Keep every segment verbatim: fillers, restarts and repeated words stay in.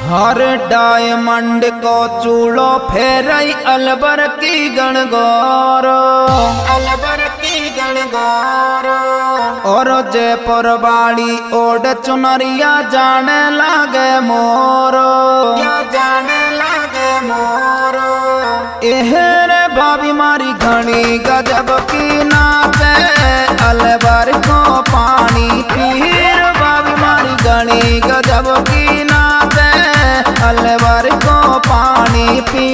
हर diamond को चूड़ो फेरई अलबर की गणगौर अलबर की गणगौर और जयपुर बाड़ी ओड चुनरिया जाने लागे मोर जाने लागे मोर एहरे भाभी मारी घनी गजब की नाचे अलबर को पानी पीर भाभी मारी घनी गजब की नाचे अलवर को पानी पी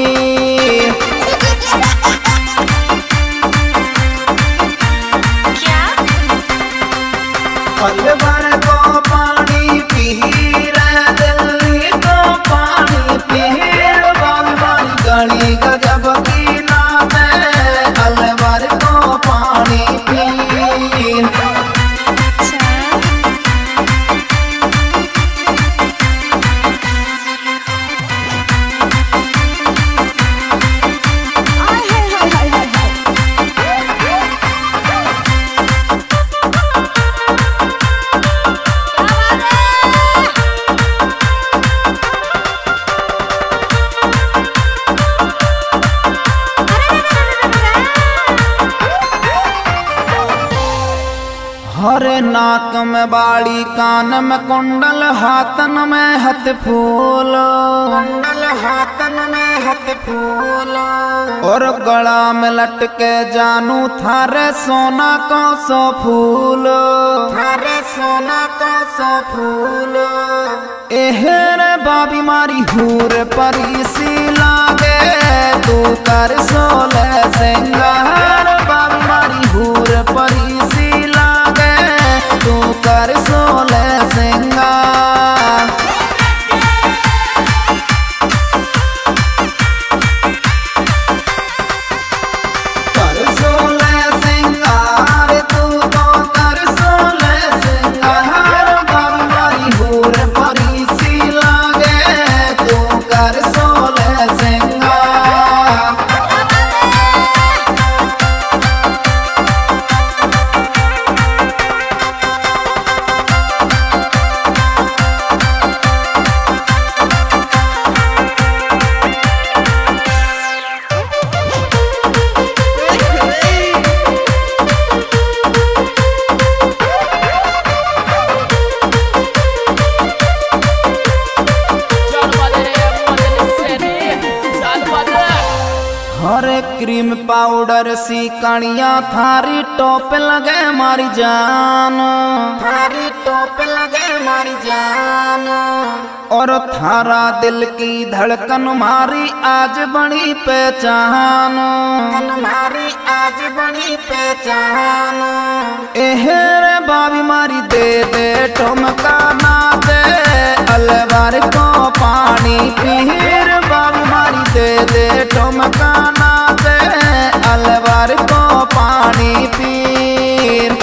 क्या अलवर को पानी पी रे दिल्ली को पानी पी बाबी मारी गणी गजब की नाचे अलवर को पानी पी हरे नाक में बाड़ी कान में कुंडल हाथन में हथ फूल कुंडल हाथन में हथ फूल और गला में लटके जानू थारे सोना को सो फूल थारे सोना को सो फूल एहरे बाबी मारी हूर परी सी लागे तू कर सोले सिंगार बाबी मारी हूर परी सी तू कर सोले सिंगार कर सोले सिंगार तू तो कर सोले सिंगार बाबी मारी हूर परी सी लागे तू कर सोले सिंगार हरे क्रीम पाउडर सी कणिया थारी टोप लगे मारी जान थारी टोप लगे मारी जान और थारा दिल की धड़कन मारी आज बड़ी पहचान मारी आज बड़ी पहचान एहरे बाबी मारी दे दे ठुमका नाचे अलवर को पानी पीर बाबी मारी दे दे ठुमका नाचे अलवर को पानी पीर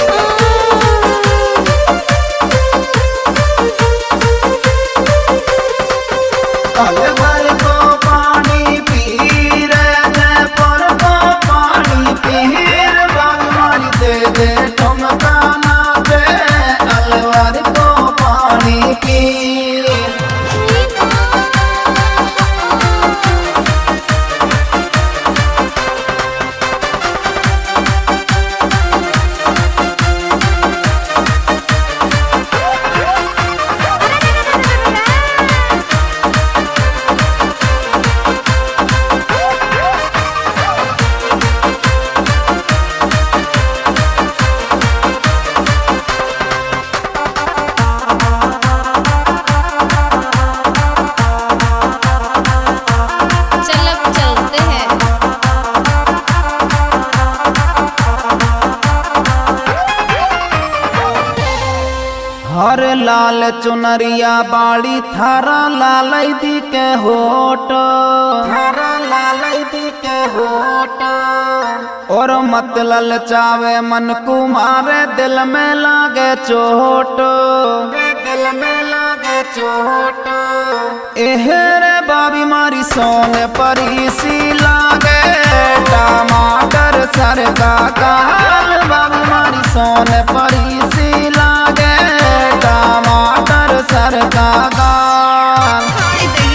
अलवर को पानी पीर जयपुर को पानी पीर बाबी मारी दे दे ठुमका नाचे अलवर को पानी पीर हर लाल चुनरिया बाड़ी थारा लाल दी के होट थारा लाल दी के होट और मत ललचावे मन कुमारे दिल में लागे चोट दिल में लागे चोट एहरे बाबी मारी सोने परी सी लागे टमाटर सर का काल बाबी मारी सोने परी सी लागे टमाटर सर का गाल।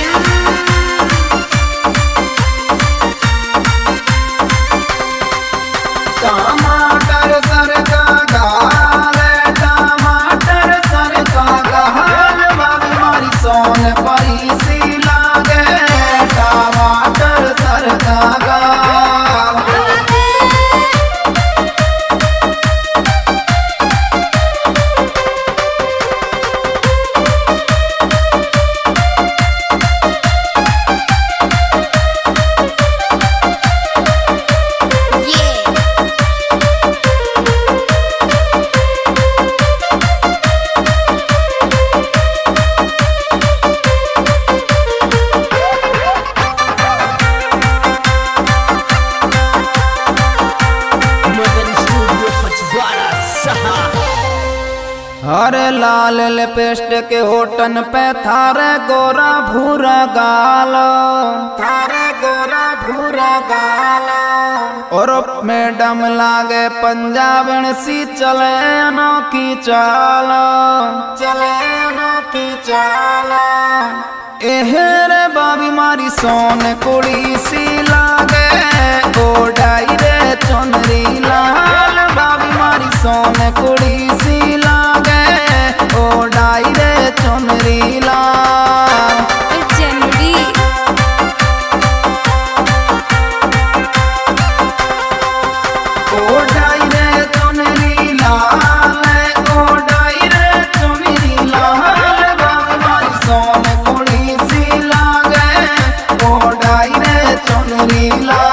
हरे लाल लिपस्टिक के होटन पे थारे गोरा भूरा गाल, थारे गोरा भूरा गाल। और मैडम लागे पंजाबन सी चले अनोखी चाल, चले अनोखी चाल। एहरे बाबी मारी सोन कुड़ी सी लागे ओढ़ाई रे चुनरी लाल। बाबी मारी सोन कुड़ी सी लागे ओढ़ाई रे चुनरी लाल। ओढ़ाई रे चुनरी लाल, ओढ़ाई रे चुनरी लाल। बाबी मारी सोन कुड़ी सी लागे ओढ़ाई रे चुनरी लाल।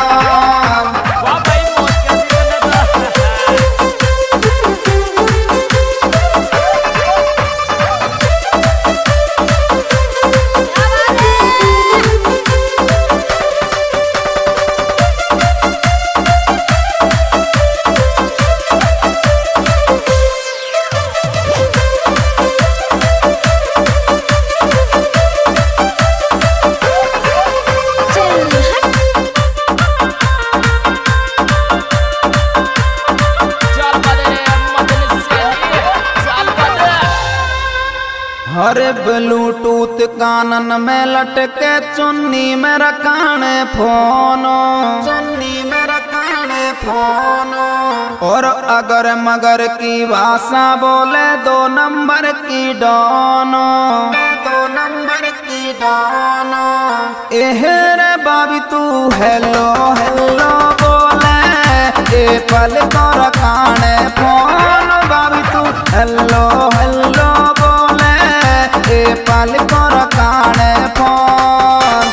हरे ब्लूटूथ कानन में लटके चुन्नी में रखाने फोन, चुन्नी में रखाने फोन। और अगर मगर की भाषा बोले दो नंबर की डॉनो, दो नंबर की डॉनो। एहरे बाबी तू हेलो हेलो बोले ए पल को रखाने फोन। बाबी तू हेलो हेलो बोले ए पल को रखाने फोन।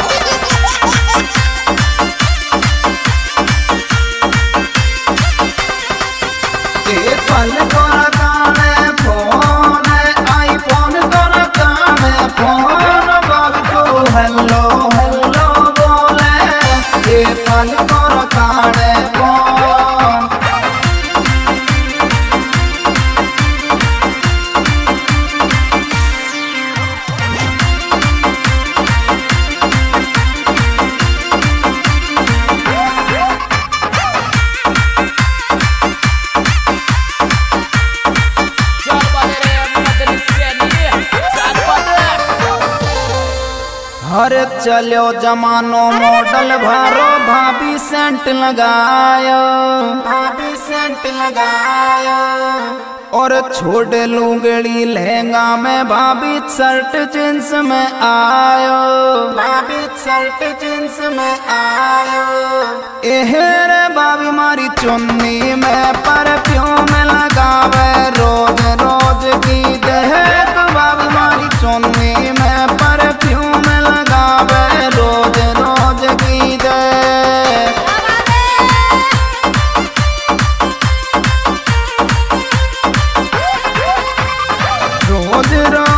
ए पल को रखाने फोन, आईफोन को रखाने फोन। बाबी तू हेलो हेलो बोले ए पल को रखाने फोन। हरे चलो जमानो मॉडल भारो भाभी सेंट लगायो, भाभी सेंट लगायो। और छोड़ लूंगड़ी लहंगा में भाभी शर्ट जींस में आयो, भाभी शर्ट जींस में आयो। एहरे भाभी मारी चुन्नी में परफ्यूम लगावे रोज रोज की दहक। भाभी मारी चुन्नी में परफ्यूम लगावे रोज रोज की दहक। रोज रोज